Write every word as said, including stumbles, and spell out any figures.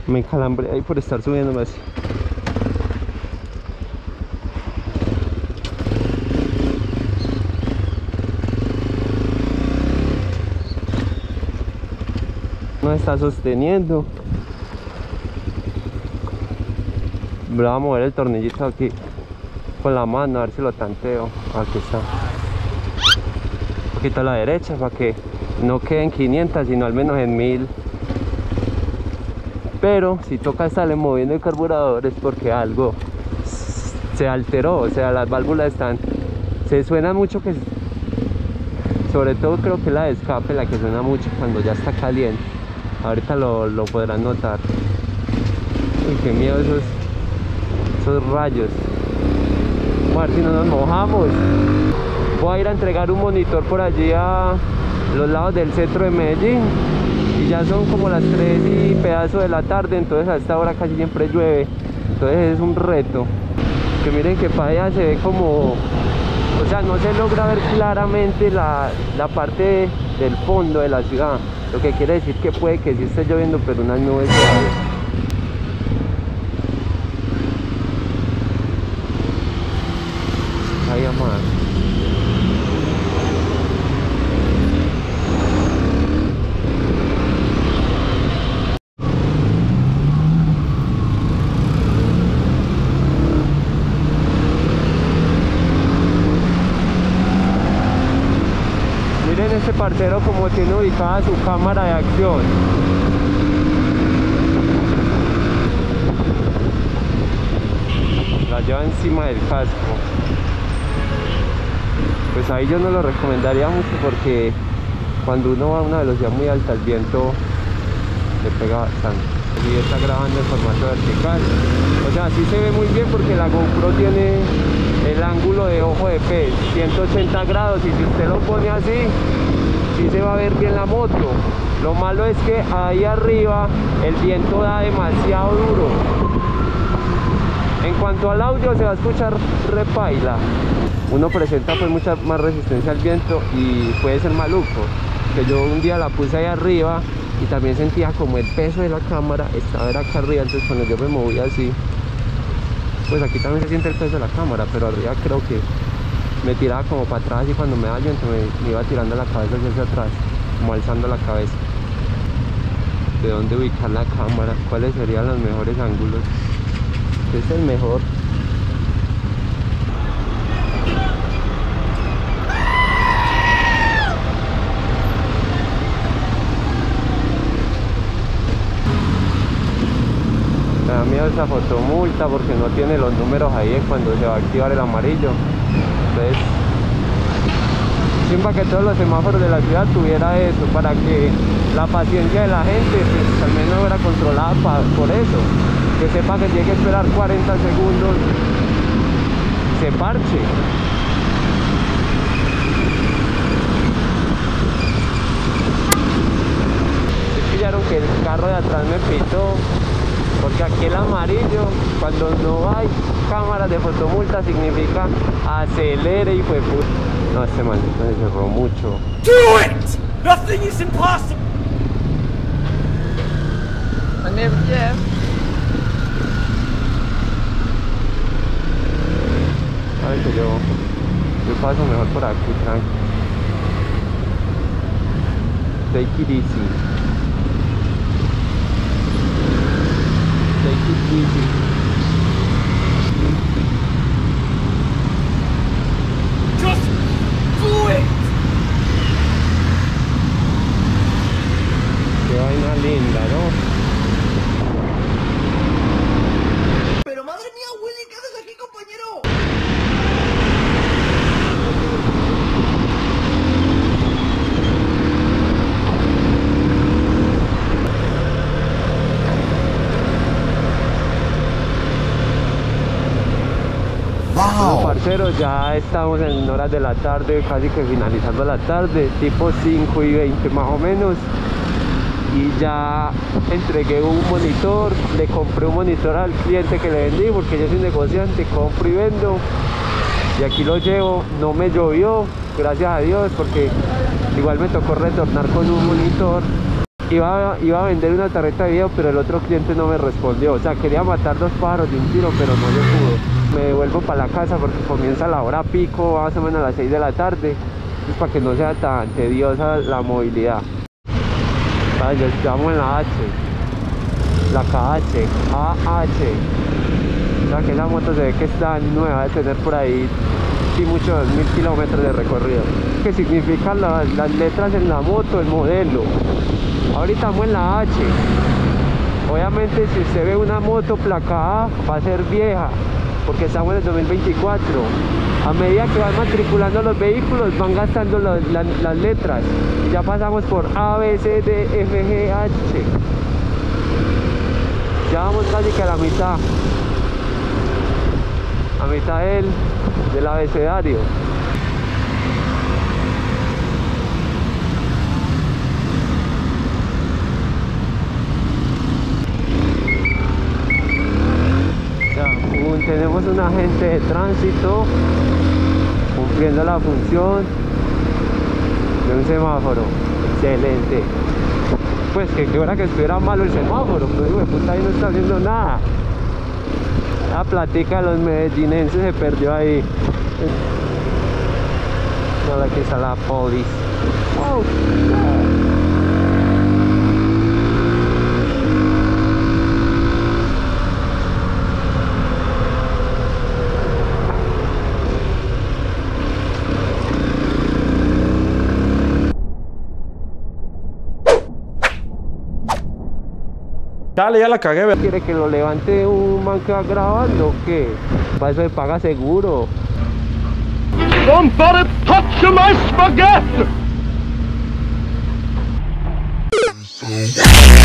Me calambré ahí por estar subiéndome así. No está sosteniendo. Voy a mover el tornillito aquí con la mano a ver si lo tanteo. Aquí está. Un poquito a la derecha para que no quede en quinientos sino al menos en mil. Pero si toca estarle moviendo el carburador es porque algo se alteró, o sea, las válvulas están, se suena mucho, que sobre todo creo que la de escape la que suena mucho cuando ya está caliente. Ahorita lo, lo podrán notar. Uy, qué miedo esos, esos rayos. Vamos a ver si no nos mojamos. Voy a ir a entregar un monitor por allí a los lados del centro de Medellín. Y ya son como las tres y pedazo de la tarde, entonces a esta hora casi siempre llueve. Entonces es un reto. Que miren que para allá se ve como, o sea, no se logra ver claramente la, la parte de, del fondo de la ciudad. Lo que quiere decir que puede que sí esté lloviendo, pero unas nubes suaves. Ahí más. Miren este parcero como tiene ubicada su cámara de acción. La lleva encima del casco. Pues ahí yo no lo recomendaría mucho porque cuando uno va a una velocidad muy alta el viento le pega bastante. Y está grabando en formato vertical. O sea, sí se ve muy bien porque la GoPro tiene el ángulo de ojo de pez, ciento ochenta grados, y si usted lo pone así, sí se va a ver bien la moto. Lo malo es que ahí arriba el viento da demasiado duro. En cuanto al audio se va a escuchar repaila. Uno presenta pues mucha más resistencia al viento y puede ser maluco. Que yo un día la puse ahí arriba y también sentía como el peso de la cámara estaba acá arriba, entonces cuando yo me movía así, pues aquí también se siente el peso de la cámara, pero arriba creo que me tiraba como para atrás y cuando me da viento me, me iba tirando la cabeza hacia atrás, como alzando la cabeza. ¿De dónde ubicar la cámara? ¿Cuáles serían los mejores ángulos? ¿Qué es el mejor? Me da miedo esa fotomulta porque no tiene los números ahí cuando se va a activar el amarillo. Entonces, chimba que todos los semáforos de la ciudad tuviera eso, para que la paciencia de la gente pues, al menos fuera controlada pa, por eso. Que sepa que tiene que esperar cuarenta segundos, se parche. Se pillaron que el carro de atrás me pitó. Porque aquí el amarillo, cuando no hay cámaras de fotomulta, significa acelere y fue puto. No, este maldito se cerró mucho. Do it! Nothing is impossible! I never yeah. A ver que yo, yo paso mejor por aquí, tranqui. Take it easy. Take it easy. Just do it! Qué vaina linda, ¿no? Pero madre mía, Willy, ¿qué haces aquí, compañero? Bueno, parceros, ya estamos en horas de la tarde, casi que finalizando la tarde, tipo cinco y veinte más o menos. Y ya entregué un monitor, le compré un monitor al cliente que le vendí, porque yo soy negociante, compro y vendo. Y aquí lo llevo, no me llovió, gracias a Dios, porque igual me tocó retornar con un monitor. iba, iba a vender una tarjeta de video, pero el otro cliente no me respondió. O sea, quería matar dos pájaros de un tiro, pero no se pudo. Me devuelvo para la casa porque comienza la hora pico, más o menos a las seis de la tarde. Es para que no sea tan tediosa la movilidad. Vaya, estamos en la H, la K H, A H. O sea que esa moto se ve que está nueva, de tener por ahí sí, muchos mil kilómetros de recorrido. ¿Qué significan la, las letras en la moto, el modelo? Ahorita estamos en la H. Obviamente si usted ve una moto placa A va a ser vieja, porque estamos en el dos mil veinticuatro. A medida que van matriculando los vehículos van gastando la, la, las letras. Ya pasamos por A, B, C, D, F, G, H. Ya vamos casi que a la mitad. A mitad del, del abecedario. Tenemos un agente de tránsito cumpliendo la función de un semáforo. Excelente. Pues que qué hora que estuviera malo el semáforo, pero hijo de puta ahí no está haciendo nada. La plática de los medellinenses se perdió ahí. No, aquí está la polis. Wow. Dale, ya la cagué, ¿verdad? ¿Quiere que lo levante un man que va grabando o qué? Para eso se paga seguro. Somebody touch my spaghetti!